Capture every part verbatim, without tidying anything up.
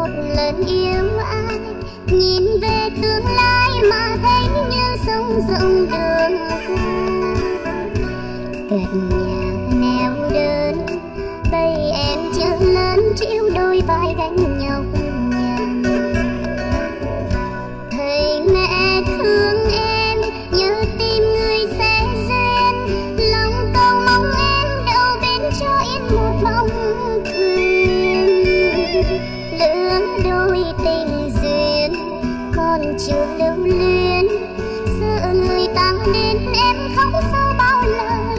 một lần yêu ai, nhìn về tương lai mà thấy như sông rộng đường xa. Gần nhà neo đơn, tay em chưa lớn chịu đôi vai gánh nhau nhàn. Thầy mẹ thương em, nhớ tim người sẽ duyên, lòng cầu mong em đâu bên cho yên một bóng thuyền. Lứa đôi tình duyên còn chưa lưu luyến, sợ người ta đến em không sao bao lời.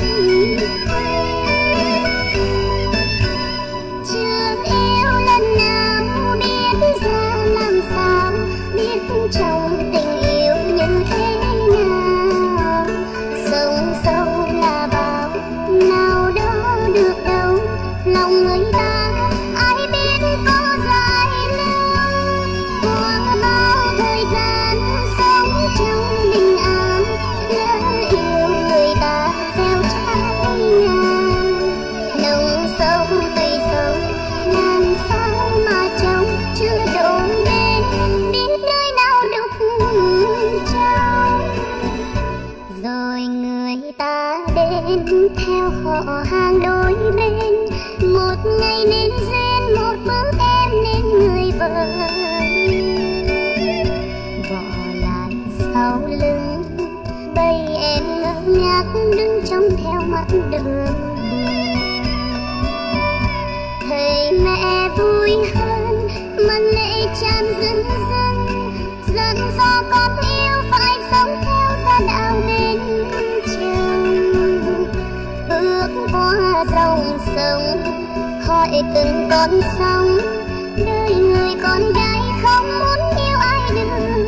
Chưa yêu lần nào biết ra làm sao, biết trong tình yêu như thế nào. Sông sâu là bao, nào đó được đâu, lòng người ta ai biết có dài lâu. Qua bao thời gian sống trong bình an, lỡ yêu người ta gieo trái ngang. Nồng sâu tùy sâu, làm sao mà trông chưa đổ bên, biết nơi nào đục trong. Rồi người ta đến theo họ hàng đôi bên, một ngày nên duyên, một bước em nên người vợ. Bỏ lại sau lưng bây em ngơ ngác đứng trông theo mặt đường. Thầy mẹ vui hơn mà lệ tràn rưng rưng, giận do con yêu phải sống theo gia đạo bên chồng. Bước qua dòng sông hỏi từng con sóng, đời người con gái không muốn yêu ai được.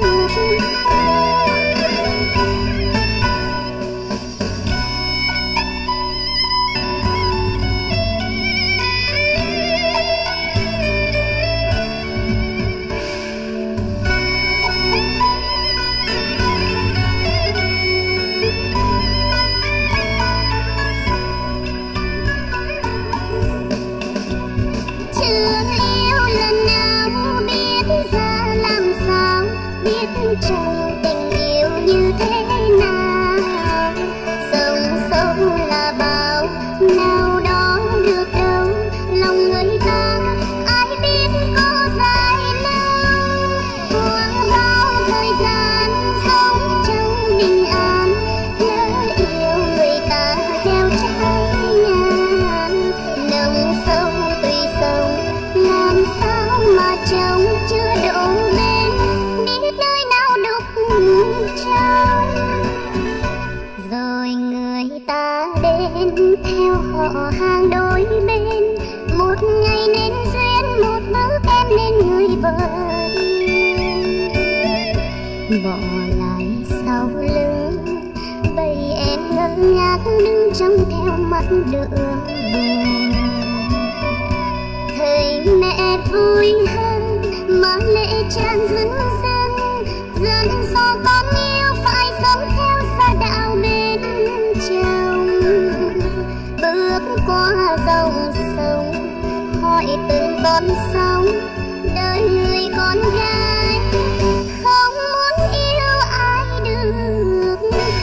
Trong tình yêu như thế nào, sông sâu là bao, nào đó được đâu, lòng người ta ai biết có dài lâu. Qua bao thời gian sống trong bình an, lỡ yêu người ta gieo trái ngang. Nồng sâu tùy sâu, làm sao mà trông chưa đổ bên, biết nơi nào đục trong. Rồi người ta đến theo họ hàng đôi bên, một ngày nên duyên, một bước em nên người vợ. Bỏ lại sau lưng bây em ngơ ngác đứng trông theo mặt đường. Thầy mẹ vui hơn mà lệ tràn rưng rưng, giận do con yêu phải sống theo gia đạo bên chồng. Bước qua dòng sông hỏi từng con sóng, đời người con gái không muốn yêu ai được.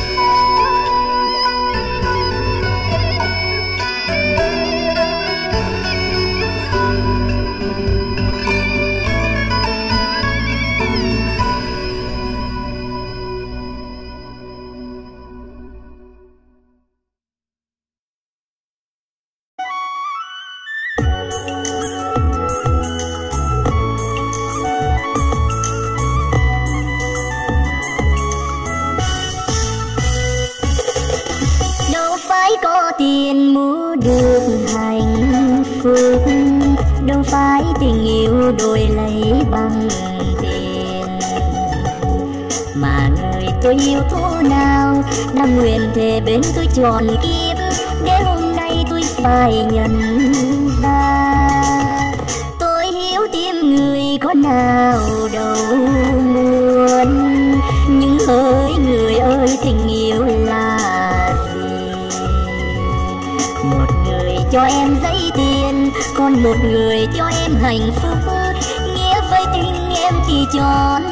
Tiền mua được hạnh phúc, đâu phải tình yêu đổi lấy bằng tiền. Mà người tôi yêu thổ nào đã nguyện thề bên tôi trọn kiếp, để hôm nay tôi phải nhận ra. Tôi hiểu tim người có nào đâu muốn, nhưng hỡi người ơi tình yêu là cho em giấy tiền, còn một người cho em hạnh phúc. Nghĩa em thì chọn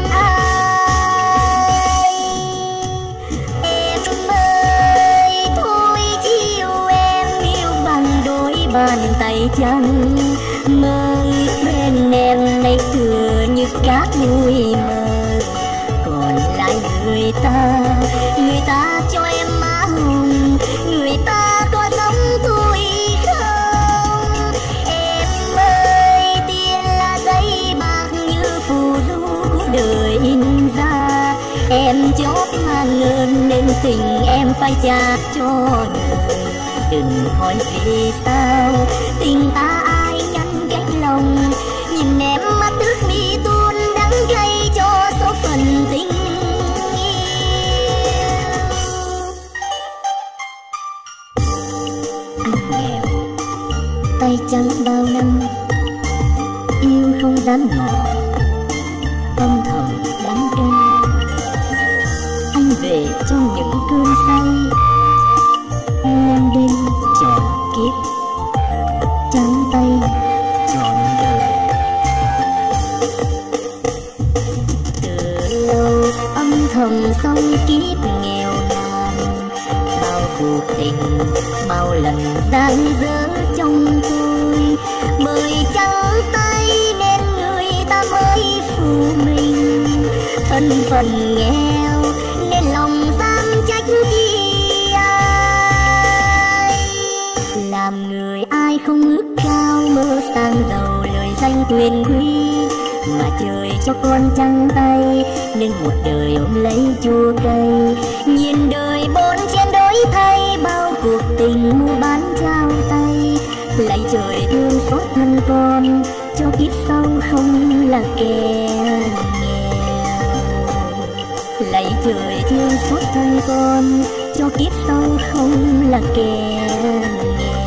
ai. Em ơi thôi chiều em yêu bằng đôi bàn tay trắng, mơ bên em nay thừa như cát bụi mờ. Còn lại người ta, người ta cho em má hồng, người ta có sống tôi không. Em ơi tiền là giấy bạc như phù du của đời in ra, em chót mang ơn nên tình em phải trả cho đời. Đừng hỏi vì sao tình ta ai nhắn cánh lòng, nhìn em mắt ước mi tuôn đắng cay cho số phận tình yêu. Anh nghèo tay trắng bao năm, yêu không dám ngỏ, âm thầm đắng cay. Anh về trong những cơn say, lênh đênh trọn kiếp, trắng tay trọn đời. Từ lâu âm thầm sống kiếp nghèo nàn, bao cuộc tình bao lần giang dở trong tôi. Bởi trắng tay nên người ta mới phụ mình, thân phận nghèo nên lòng dám trách chi. Làm người ai không ước cao mơ sang giàu lời danh quyền quý, mà trời cho con trắng tay nên một đời ôm lấy chua cay. Nhìn đời bốn trên đổi thay, bao cuộc tình mua bán trao tay. Lạy trời thương xót thân con, cho kiếp sau không là kẻ nghèo. Lạy trời thương xót thân con, cho kiếp sau không là kẻ nghèo.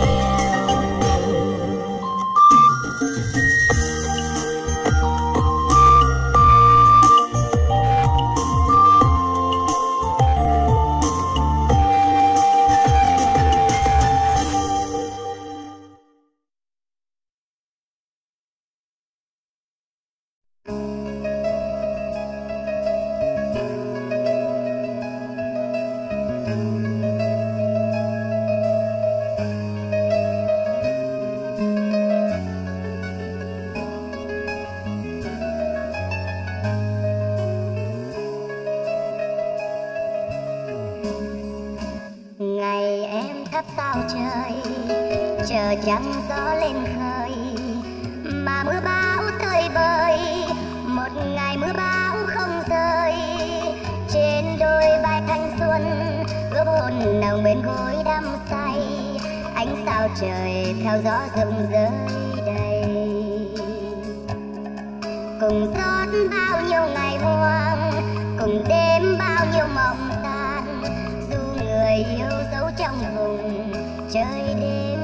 Trăng gió lên khơi mà mưa bão tơi bời, một ngày mưa bão không rơi. Trên đôi vai thanh xuân ước hôn nồng bên gối đắm say, ánh sao trời theo gió rụng rơi đầy. Cùng rót bao nhiêu ngày hoang, cùng đêm bao nhiêu mộng tan, dù người yêu dấu trong vùng trời đêm.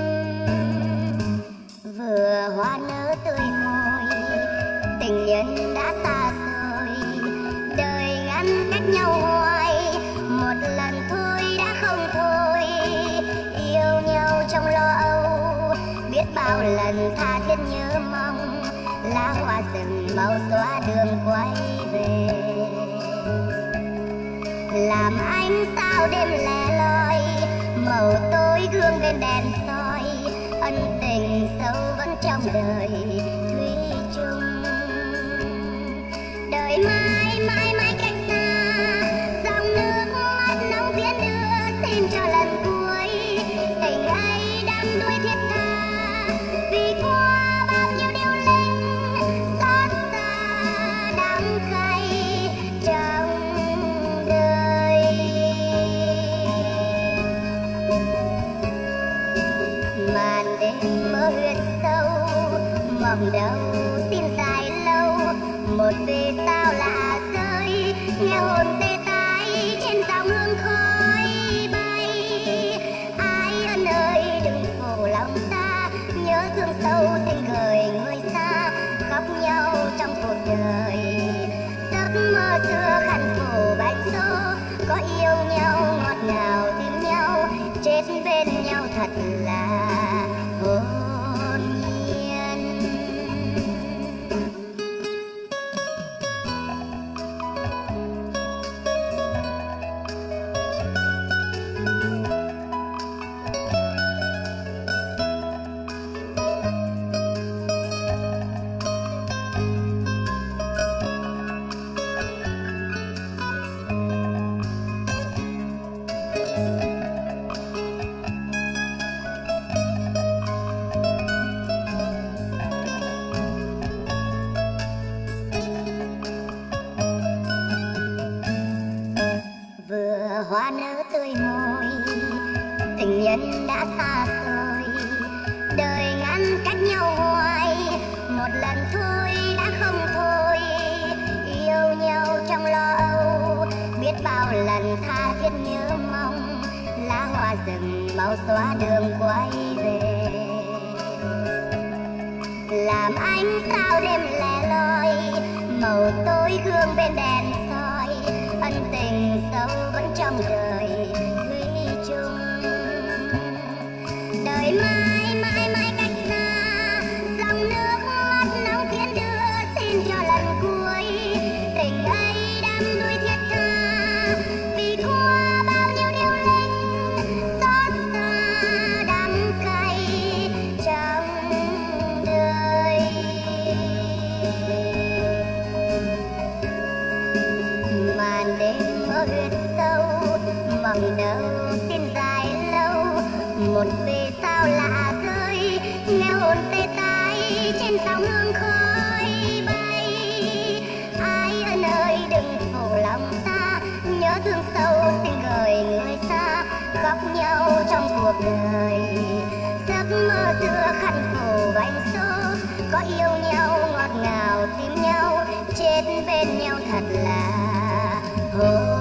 Vừa hoa nở tươi môi, tình nhân đã xa xôi, đời ngăn cách nhau hoài, một lần thôi đã không thôi. Yêu nhau trong lo âu, biết bao lần tha thiết nhớ mong, lá hoa rừng màu xóa đường quay về. Làm ánh sao đêm lẻ loi, màu tối gương bên đèn soi, ân tình sâu vẫn trong đời thủy chung. Đời mãi mãi mãi cách xa, dòng nước mắt nóng tiễn đưa xin cho lần cuối. Tình ấy đang nuôi thiết tha, vì qua bao nhiêu điều linh xót xa đắng cay trong đời. Màn đêm mơ huyệt sâu, mộng đâu xin dài lâu, một vì sao lạ rơi, nghe hồn tê tái trên dòng hương khói bay. Ai ân ơi đừng khổ lòng ta, nhớ thương sâu tình gửi người xa, khóc nhau trong cuộc đời. Giấc mơ xưa khăn khổ bạch số, có yêu nhau ngọt ngào tìm nhau, chết bên nhau thật là hồn nhiên. nở hoa nở tươi môi, tình nhân đã xa xôi, đời ngăn cách nhau hoài, một lần thôi đã không thôi, yêu nhau trong lo âu, biết bao lần tha thiết nhớ mong, lá hoa rừng mau xóa đường quay về. Làm ánh sao đêm lẻ loi, màu tối gương bên đèn soi, ân tình sâu vẫn trong đời thủy chung. Đời mãi mãi mãi cách xa, dòng nước mắt nóng tiến đưa xin cho lần cuối, tình ấy đắm đuối thiết tha, vì qua bao nhiêu điều linh xót xa đắng cay trong đời. Màn đêm ở huyệt sâu, mộng đâu xin dài lâu, một vì sao lạ rơi, nghe hồn tê tái trên sóng hương khói bay. Ai ân ơi đừng phụ lòng ta, nhớ thương sâu xin gửi người xa, khóc nhau trong cuộc đời. Giấc mơ xưa khăn khổ bánh số, có yêu nhau ngọt ngào tìm nhau, chết bên nhau thật là hối.